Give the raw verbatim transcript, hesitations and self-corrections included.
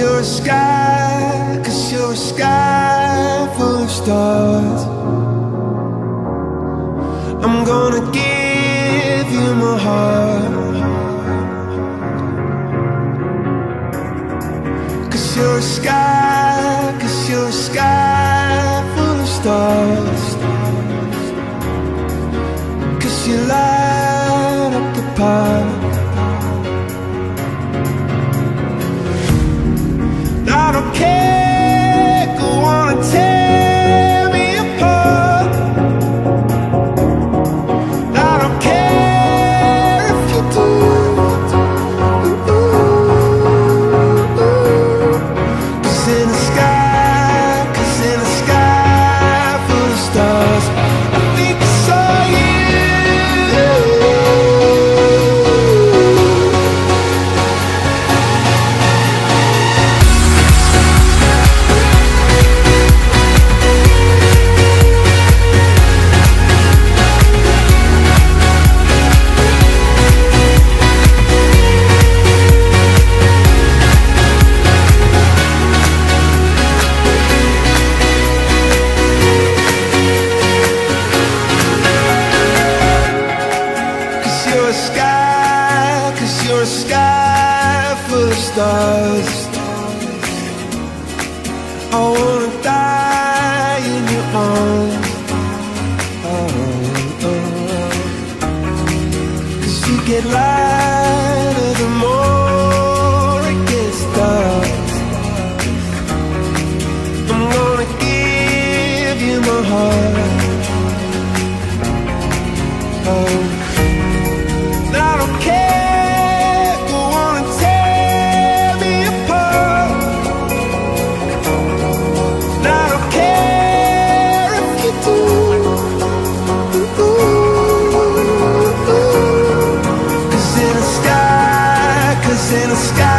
you're a sky, cause you're a sky full of stars. I'm gonna give you my heart, cause you're a sky, cause you're a sky full of stars. Cause you light up the park. I don't care, go on and tear me apart. I don't care if you do. Cause in the sky, cause in the sky full of stars, I think I saw you. You're a sky full of stars. I wanna die in your arms. Oh, oh. Cause you get lighter the more it gets dark. I'm gonna give you my heart. Oh, I don't care. In the sky